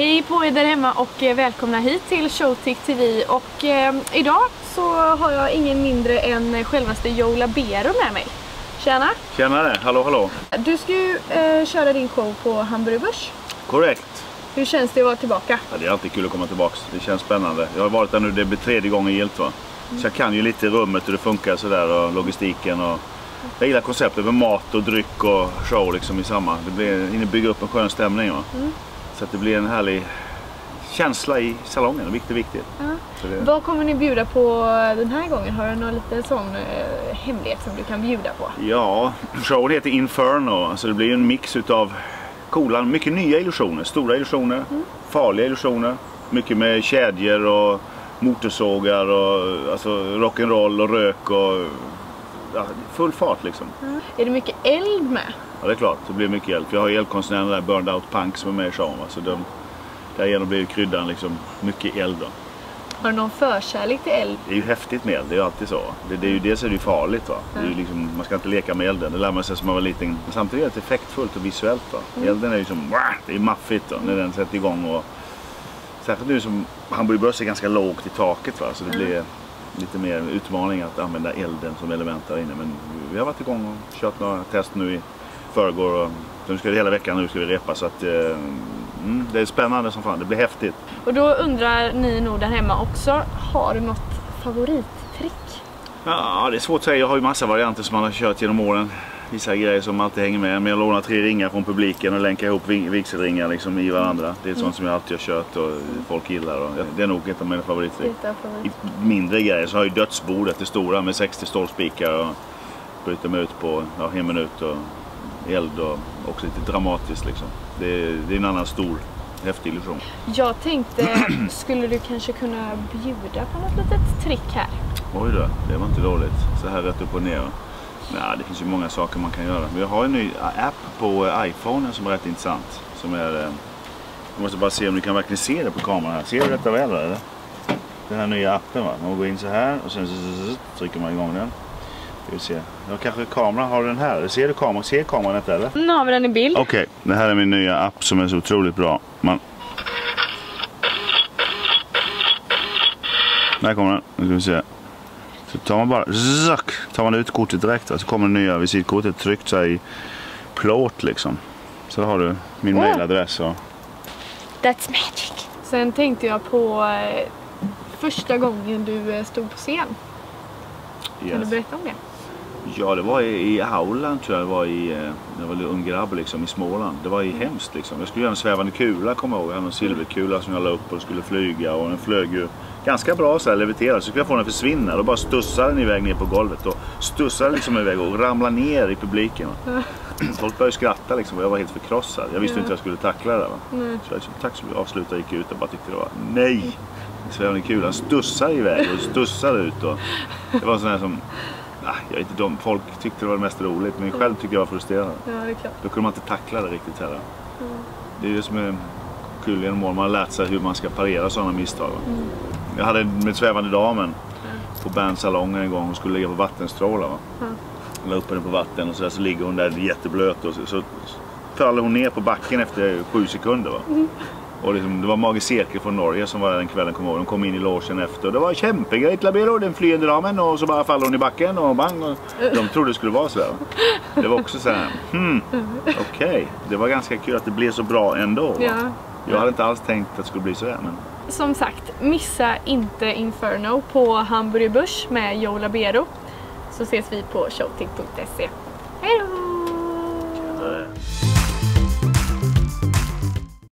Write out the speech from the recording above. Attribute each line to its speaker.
Speaker 1: Hej på er där hemma och välkomna hit till Showtick TV. Och idag så har jag ingen mindre än självaste Joe Labero med mig. Tjena!
Speaker 2: Tjenare, hallå.
Speaker 1: Du ska ju köra din show på Hamburger Börs.
Speaker 2: Korrekt.
Speaker 1: Hur känns det att vara tillbaka?
Speaker 2: Ja, det är alltid kul att komma tillbaka. Det känns spännande. Jag har varit där nu, det blir 3:e gången gillt va. Så jag kan ju lite rummet hur det funkar sådär och logistiken och jag gillar konceptet med mat och dryck och show liksom i samma. Det blir bygga upp en skön stämning va. Så att det blir en härlig känsla i salongen, viktigt.
Speaker 1: Vad kommer ni bjuda på den här gången? Har du någon lite sån hemlighet som du kan bjuda på?
Speaker 2: Ja, showen heter Inferno. Alltså det blir en mix utav coola, mycket nya illusioner, stora illusioner, farliga illusioner. Mycket med kedjor och motorsågar och alltså rock'n'roll och rök och ja, full fart liksom.
Speaker 1: Är det mycket eld med?
Speaker 2: Ja, det är klart. Det blir mycket eld. För jag har ju eldkonstnären där, Burned Out Punk, som är med i showen. Så därigenom blir kryddan liksom mycket eld då.
Speaker 1: Har du någon förkärlek till eld?
Speaker 2: Det är ju häftigt med eld, det är ju alltid så. Det är ju dels är det ju farligt va. Det är ju liksom, man ska inte leka med elden, det lär man sig som man var liten. Men samtidigt är det effektfullt och visuellt va. Elden är ju som, det är maffigt då, när den sätter igång och särskilt nu som Hamburger Börs är ganska lågt i taket va. Så det blir lite mer utmaning att använda elden som element där inne. Men vi har varit igång och kört några test nu i förrgår och nu ska vi hela veckan nu ska vi repa så att det är spännande som fan, det blir häftigt.
Speaker 1: Och då undrar ni nog där hemma också, har du något favorittrick?
Speaker 2: Ja, det är svårt att säga, jag har ju massa varianter som man har kört genom åren. Vissa grejer som alltid hänger med, men jag lånar 3 ringar från publiken och länkar ihop vigselringar liksom i varandra. Det är sånt som jag alltid har kört och folk gillar och det är nog ett av mina favorittrick. I mindre grejer så har jag dödsbordet, det stora med 60 stålspikar och bryter mig ut på 1 minut och eld och också lite dramatiskt liksom. Det är en annan stor häftig illusion.
Speaker 1: Jag tänkte, skulle du kanske kunna bjuda på något litet trick här?
Speaker 2: Oj då, det var inte dåligt. Så här rätt upp och ner. Nej, det finns ju många saker man kan göra. Vi har en ny app på iPhone som är rätt intressant. Som är, jag måste bara se om ni kan verkligen se det på kameran här. Ser du detta väl eller? Den här nya appen va? Man går in så här och sen trycker man igång den. Vi se. Jag kanske kameran har den här. Ser du kameran? Ser kameran detta eller?
Speaker 1: Nu har vi den i bild.
Speaker 2: Okej, det här är min nya app som är så otroligt bra. Där kommer den. Nu ska vi se. Så tar man bara tar man ut kortet direkt så kommer det nya visitkortet tryckt så i plåt liksom. Så har du min mailadress och
Speaker 1: That's magic. Sen tänkte jag på första gången du stod på scen. Kan du berätta om det?
Speaker 2: Ja, det var i Aulan tror jag, det var jag var ung grabb liksom i Småland. Det var ju hemskt liksom. Jag skulle göra en svävande kula, kommer jag ihåg. Jag hade en silverkula som jag la upp och skulle flyga och den flög ju ganska bra så här leviterad. Så skulle jag få den att försvinna och bara stussade den iväg ner på golvet och stussade liksom iväg och ramlade ner i publiken. Folk började skratta liksom och jag var helt förkrossad. Jag visste inte hur jag skulle tackla det va. Så jag tack så mycket, avslutade, gick ut och bara tyckte det var nej. Svävande kulan stussade iväg och stussade ut och det var sån här som jag vet inte, folk tyckte det var det mest roligt men själv tyckte jag var frustrerad.
Speaker 1: Ja, det är klart.
Speaker 2: Då kunde man inte tackla det riktigt heller. Det är det som är kul genom år. Man har lärt sig hur man ska parera sådana misstag. Jag hade med svävande damen på bandsalongen en gång och skulle ligga på vattenstrålar. Jag la upp henne på vatten och så ligger hon där jätteblöt och så faller hon ner på backen efter 7 sekunder va. Och liksom, det var Magi Cirkel från Norge som var där den kvällen, kom ihåg. De kom in i logen efter och det var kämpegrejt Labero, den flyende damen och så bara faller hon i backen och bang och de trodde det skulle vara så där. Det var också så här, okej. Det var ganska kul att det blev så bra ändå. Ja. Jag hade inte alls tänkt att det skulle bli så här men
Speaker 1: som sagt, missa inte Inferno på Hamburger Börs med Joe Labero. Så ses vi på showtick.se. Hej då!